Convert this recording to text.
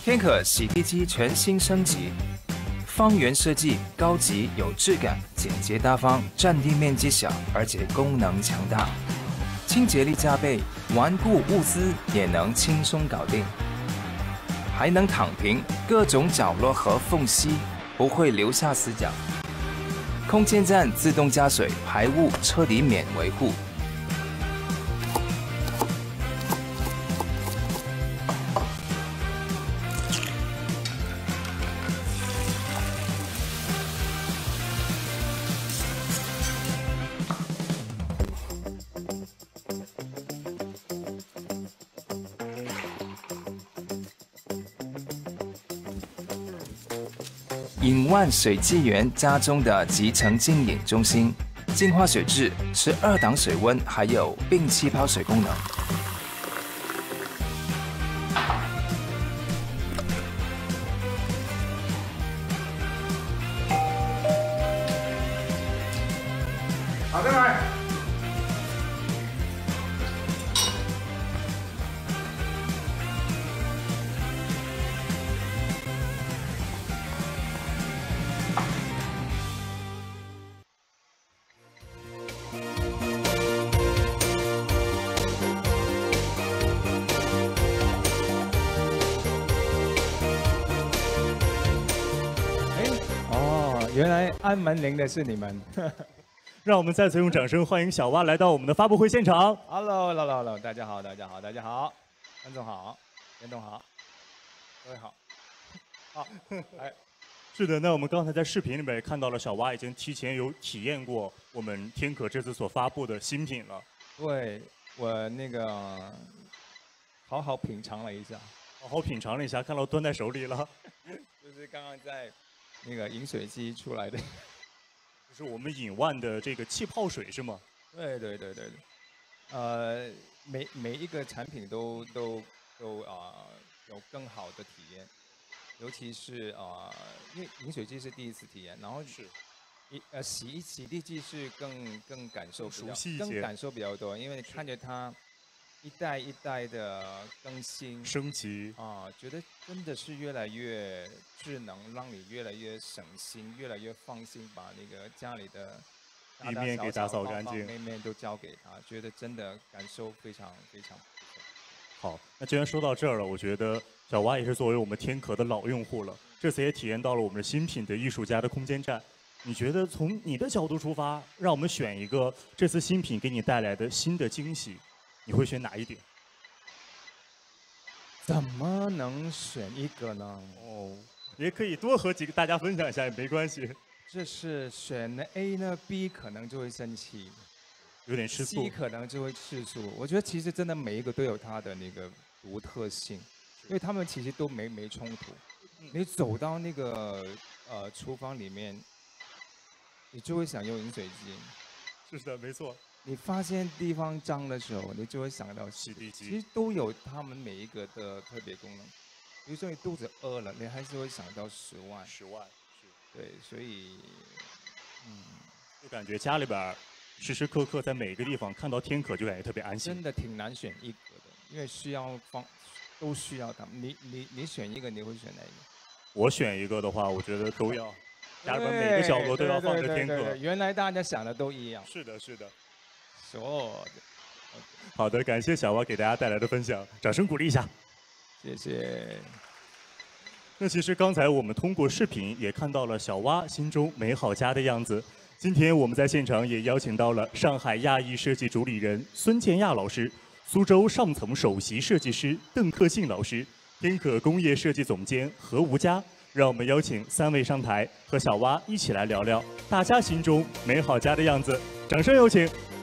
天可洗地机全新升级，方圆设计，高级有质感，简洁大方，占地面积小，而且功能强大，清洁力加倍，顽固物资也能轻松搞定，还能躺平，各种角落和缝隙不会留下死角。空间站自动加水，排污彻底免维护。饮万水纪元家中的集成净饮中心，净化水质，12档水温，还有并气泡水功能。 好的来。 原来按门铃的是你们， 让我们再次用掌声欢迎小蛙来到我们的发布会现场。 Hello， 大家好，观众好，严总好，各位好。好，哎， 是的，那我们刚才在视频里面也看到了，小蛙已经提前有体验过我们天可这次所发布的新品了。 对，我那个好好品尝了一下， 看到端在手里了， 就是刚刚在。那个饮水机出来的， 就是我们饮万的这个气泡水是吗？ 对，每一个产品都有更好的体验，尤其是因为饮水机是第一次体验，然后是， 洗地机是更感受比较熟悉一些， 更感受比较多，因为你看着它一代一代的更新升级觉得真的是越来越智能，让你越来越省心，越来越放心，把那个家里的地面给打扫干净， 方面都交给他，觉得真的感受非常不错。 好，那既然说到这儿了，我觉得小蛙也是作为我们天可的老用户了，这次也体验到了我们的新品的艺术家的空间站。你觉得从你的角度出发，让我们选一个这次新品给你带来的新的惊喜，你会选哪一点？ 怎么能选一个呢？ 也可以多和大家分享一下，也没关系。 这是选了 A 呢 ，B 可能就会生气， 有点吃醋 ，C 可能就会吃醋。我觉得其实真的每一个都有它的那个独特性，因为他们其实都没冲突。你走到那个厨房里面，你就会想用饮水机。 是的，没错。 你发现地方脏的时候，你就会想到洗地机。 其实都有他们每一个的特别功能。比如说你肚子饿了，你还是会想到10万。 10万，是。 对，所以， 就感觉家里边时时刻刻在每个地方看到天可，就感觉特别安心。 真的挺难选一个的，因为都需要他们。你选一个，你会选哪一个？ 我选一个的话，我觉得都要，家里边每个角落都要放着天可。 原来大家想的都一样。 是的，是的。 好的，感谢小蛙给大家带来的分享，掌声鼓励一下。 谢谢。 那其实刚才我们通过视频也看到了小蛙心中美好家的样子。今天我们在现场也邀请到了上海亚艺设计主理人孙建亚老师、苏州上层首席设计师邓克信老师、天可工业设计总监何吴佳。让我们邀请3位上台，和小蛙一起来聊聊大家心中美好家的样子。掌声有请。